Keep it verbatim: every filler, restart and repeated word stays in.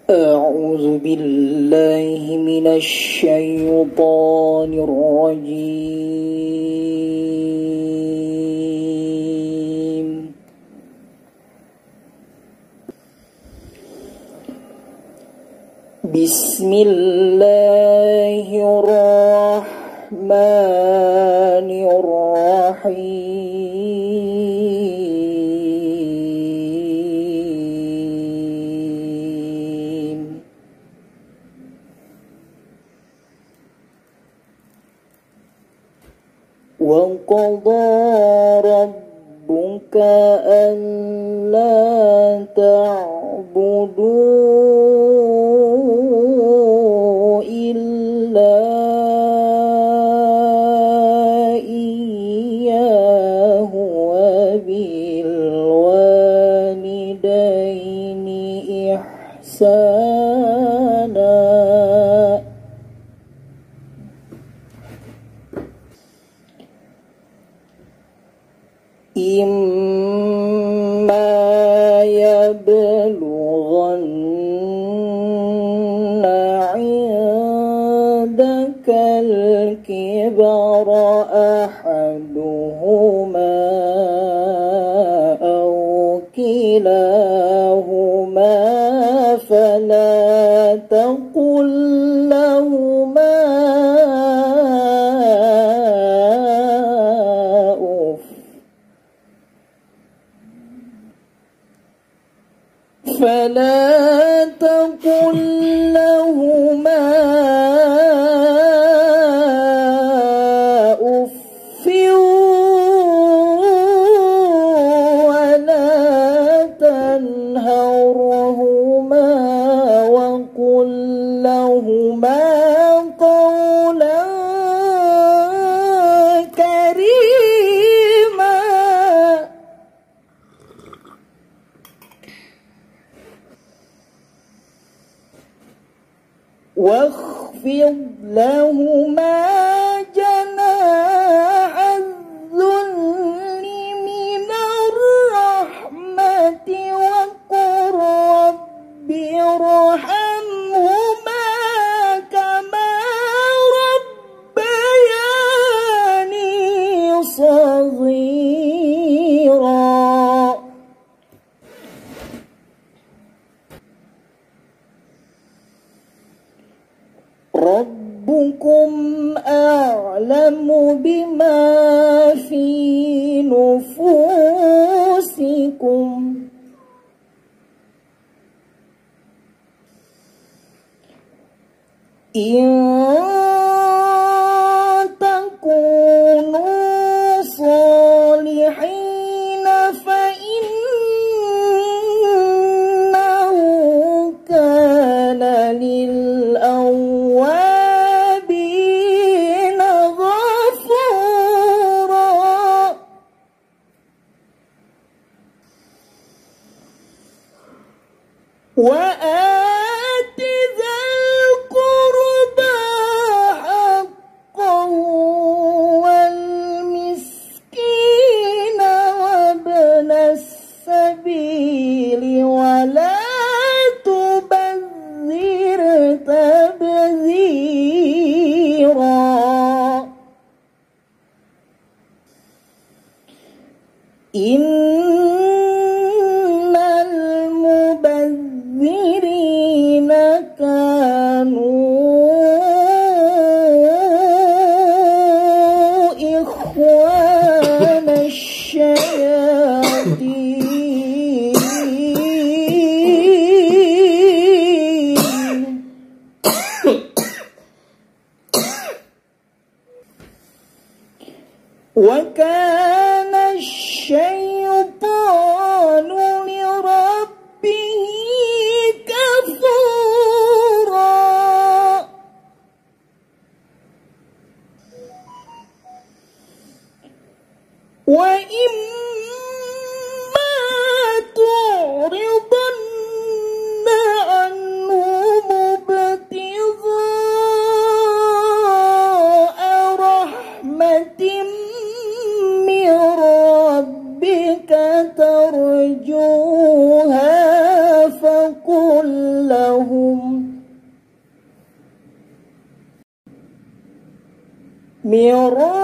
أعوذ بالله من الشيطان الرجيم. بسم الله الرحمن الرحيم. وقضى ربك ألا تعبدوا إلا إياه وبالوالدين إحسانا. إما يبلغن عندك الكبر أحدهما أو كلاهما فلا تقل لهما فلا تقل لهما أف ولا تنهرهما وقل لهما قولا كريما. واخفض لهما جناح الذل من الرحمة وقل رب ارحمهما كما ربياني صغيرا. ربكم أعلم بما في نفوسكم إن تكونوا صالحين فإنه كان للأوابين غفورا. وآت ذا القربى حقه والمسكين وابن السبيل ولا تبذر تبذيرا. إن المبذرين كانوا إخوان الشياطين. وكان الشيطان لربه كفورا. وإما تعرضن عنهم ابتغاء رحمة من ربك ترجوها فقل له لربه